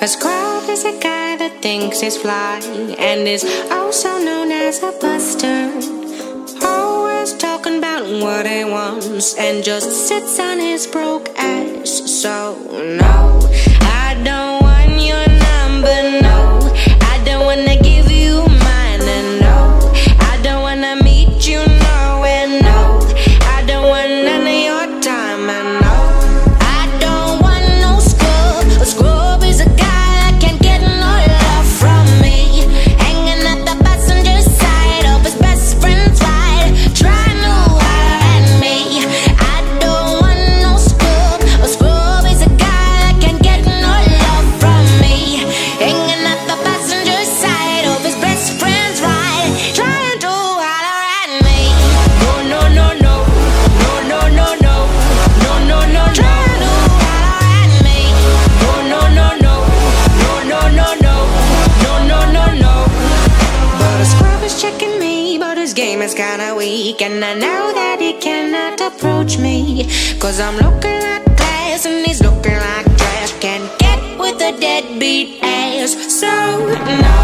A scrub is a guy that thinks he's fly and is also known as a buster. Always talking about what he wants and just sits on his broke ass. So no, I don't want your number, no. I don't wanna give you mine, and no, I don't wanna meet you nowhere, no. I don't want none of your time, and no, I don't want no scrub. A scrub is a guy that can't get no love from me, hanging at the passenger side of his best friend's ride, trying to holler at me. I don't want no scrub. A scrub is a guy that can't get no love from me, hanging at the passenger side of his best friend's ride, trying to holler at me. No, no, no, no, no, no, no, no, no, no, no, trying to holler at me. No, no, no, no, no, no, no, no, no, no, no, no. But a scrub is checking me, but his game is kinda weak, and I know that he cannot approach me, 'cause I'm looking like glass and he's looking like trash. Can't get with a deadbeat ass. So no,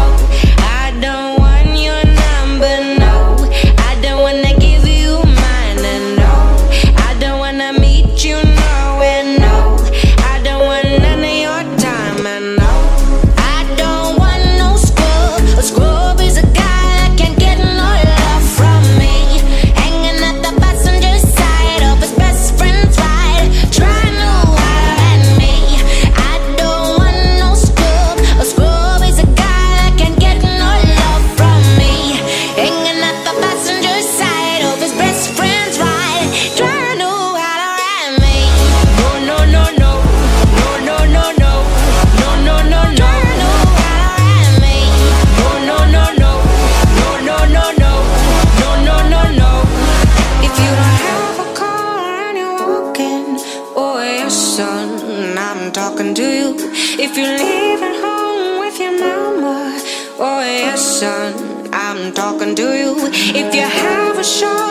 I don't want your number, no. I don't wanna give you mine, and no, I don't wanna meet you nowhere, no. I don't want none of your time, and no, I don't want no scrub. A scrub is a guy that can't get no love from me, hanging at the passenger side of his best friend's ride, trying to holler at me. I don't want no scrub. A scrub is a guy that can't get no love from me, hanging at the passenger side of his best friend's ride, trying to holler at me. No, no, no, no, no, no, no, no, no, no, no, no, trying to holler at me. No, no, no, no, no, no, no, no, no, no, no, no. If you don't have a car and you're walking, oh yes, son, I'm talking to you. If you're leaving home with your mama, oh yes, son, I'm talking to you. If you have a show